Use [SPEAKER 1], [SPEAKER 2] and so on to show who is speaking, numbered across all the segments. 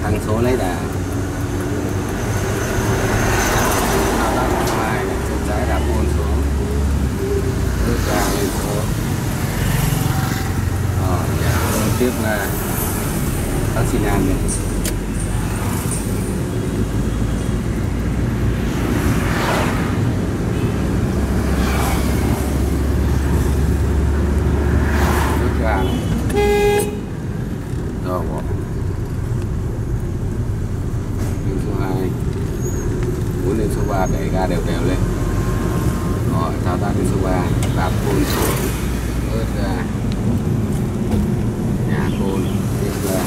[SPEAKER 1] tăng số lấy đà. Thao tác số 2 này, chân trái đạp côn xuống, bước ra lên số. Tiếp là các xi nhan này. Bước ra này. Rồi bỏ. Lên số 2. Muốn lên số 3 đẩy ga đều đều lên. Rồi thao tác lên số 3, đạp côn xuống, bước ra. Nhà côn tiếp ra.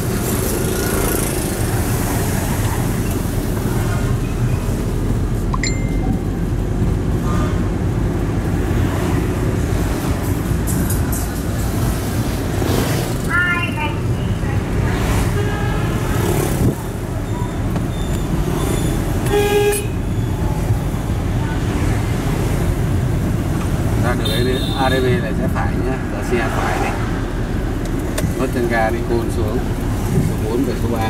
[SPEAKER 1] Ra được ADB này sẽ phải nhá, giờ xe phải này. Mất chân ga đi côn xuống số 4 về số 3.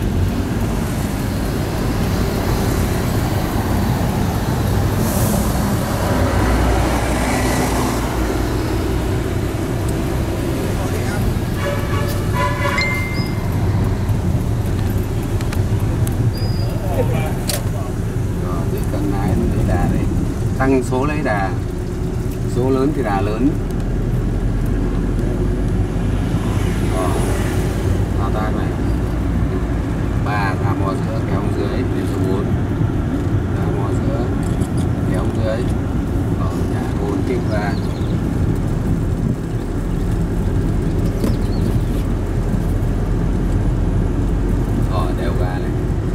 [SPEAKER 1] Rồi chỉ cần lái lấy đà đây, tăng số lấy đà, số lớn thì đà lớn. Thao tác này 3 ra mò giữa kéo dưới đến số 4, ra mò giữa kéo dưới, nhả côn tiếp ra. Đều ga này.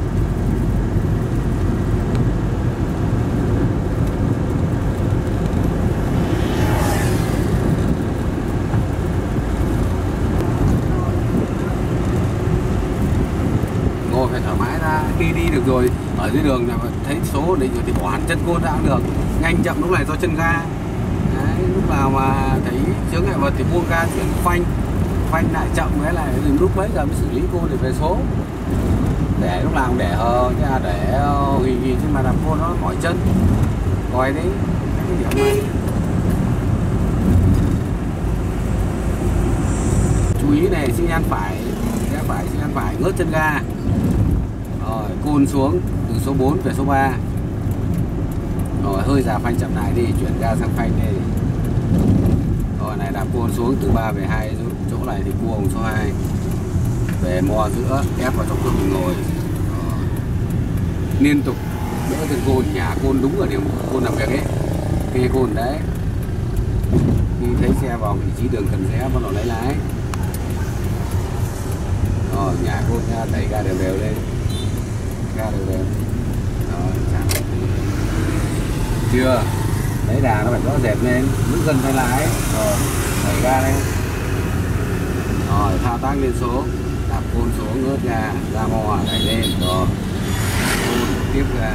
[SPEAKER 1] Ngồi phải thoải mái ra, khi đi được rồi ở dưới đường là thấy số định rồi thì bỏ hẳn chân côn ra cũng được. Nhanh chậm lúc này do chân ga. Đấy, lúc nào mà thấy chướng ngại vật thì buông ga chuyển phanh lại chậm cái lại dừng lúc mấy giờ mới xử lý côn để về số. Để lúc nào cũng để chứ để ghi chứ mà làm côn nó mỏi chân. Coi đấy cái điểm này. Chú ý này, xi nhan phải, xi nhan phải ngớt chân ga. Rồi côn xuống từ số 4 về số 3. Rồi hơi già phanh chậm lại đi, chuyển ga sang phanh đi. Rồi này đạp côn xuống từ 3 về 2, chỗ này thì buông số 2. Về mò giữa, ép vào trong cửa mình ngồi. Liên tục đỡ chân côn, nhả côn đúng ở điểm côn làm việc ấy. Kê côn đấy. Khi thấy xe vào vị trí đường cần rẽ bắt đầu lấy lái. Rồi nhả côn ra, đẩy ga đều đều lên. Ga đều đều. Rồi chạm. Chưa. Lấy đà nó phải rõ rệt lên, bước dần tay lái. Rồi đẩy ga lên. Rồi thao tác lên số, đạp côn xuống, ngớt ga, ra mò đẩy lên. Rồi côn tiếp ra.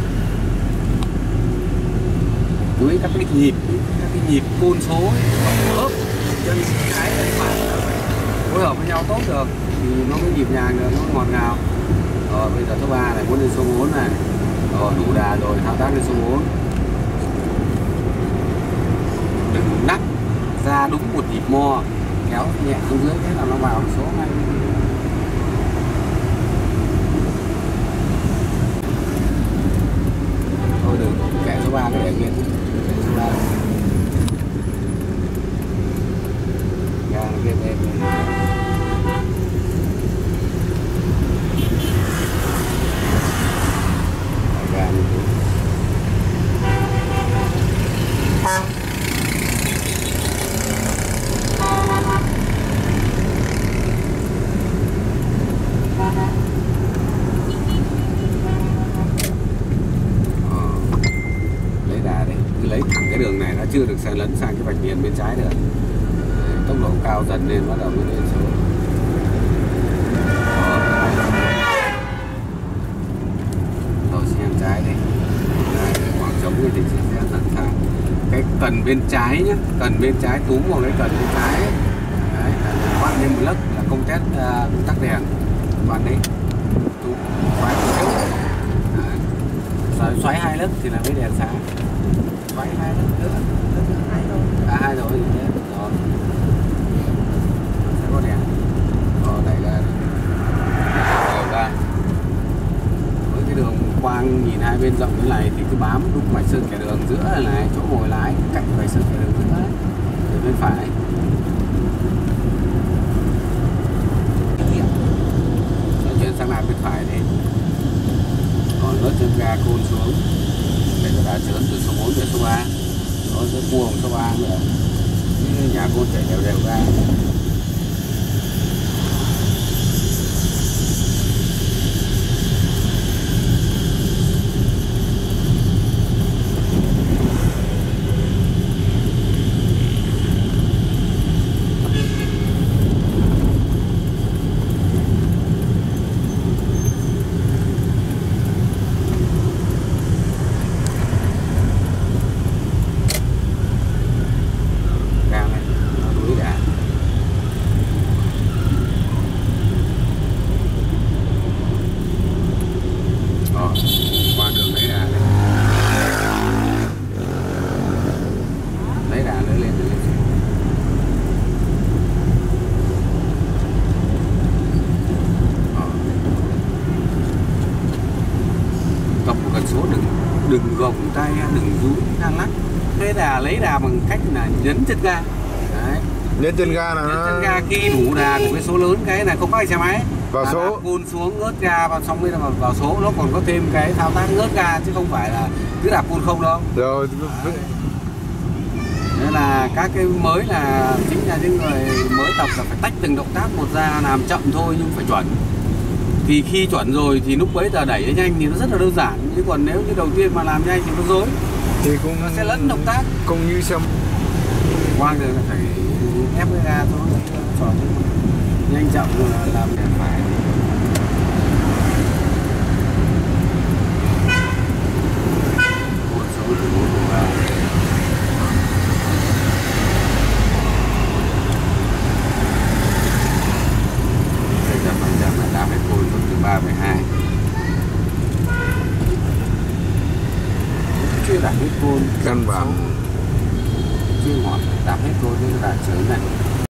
[SPEAKER 1] Chú ý các cái nhịp côn số khớp chân trái chân phải phối hợp với nhau tốt được thì nó mới nhịp nhàng được, nó ngọt ngào. Rồi bây giờ số 3 này muốn lên số 4 này. Rồi đủ đà rồi, thao tác lên số 4. Đừng nắc ra đúng một nhịp mo, kéo nhẹ xuống dưới thế là nó vào số ngay. Thôi đừng kệ số 3 cái để kia, số 3 ga nó kia em ga như thế. Lấy thẳng cái đường này nó chưa được xe lấn sang cái vạch viền bên trái được. Tốc độ cao dần lên bắt đầu mới lên số. Rồi xem trái đây. Khoảng trống thì sẽ dần thẳng. Cái cần bên trái nhé, cần bên trái túm vào cái cần bên trái. Đấy, quát lên một lấc là công tắc đèn. Quát đấy. tụ xoáy một chút. Rồi xoáy 2 lớp thì là với đèn sáng, xoáy 2 lớp nữa, hai rồi thì thế rồi sẽ có đèn. Rồi đẩy ra với cái đường quang nhìn hai bên rộng thế này thì cứ bám đúc vạch sơn kẻ đường giữa này, chỗ ngồi lái cạnh vạch sơn kẻ đường giữa từ bên phải. Chuyển sang làn bên phải đi, còn rớt chân ga côn xuống để cho đã trớn từ số 4 về số 3, nó rớt cua số 3 nữa, nhà côn chạy đều đều ra. Đừng gồng tay, đừng dúi hang lắc. Thế là lấy đà bằng cách là nhấn chân ga. Đấy.
[SPEAKER 2] Nhấn chân ga là
[SPEAKER 1] nhấn chân ga khi đủ đà của cái số lớn, cái này không có xe máy
[SPEAKER 2] vào số
[SPEAKER 1] côn xuống ngớt ga và xong mới là vào số. Nó còn có thêm cái thao tác ngớt ga chứ không phải là cứ đạp côn không đâu.
[SPEAKER 2] Rồi.
[SPEAKER 1] Nên là các cái mới là chính là những người mới tập là phải tách từng động tác một ra, làm chậm thôi nhưng phải chuẩn. Thì khi chuẩn rồi thì lúc bấy giờ đẩy nó nhanh thì nó rất là đơn giản, chứ còn nếu như đầu tiên mà làm nhanh thì nó rối,
[SPEAKER 2] thì cũng
[SPEAKER 1] nó sẽ lẫn động tác.
[SPEAKER 2] Cũng như xem
[SPEAKER 1] Quang rồi là phải ép cái ga thôi, chọn nhanh chậm là làm để phải. Một số từ 4 đến 3. Đạp hết côn xuống từ 3,2. Chưa đạp hết côn
[SPEAKER 2] căn bản
[SPEAKER 1] chưa ngọt, đạp hết côn nhưng đạp sớm này.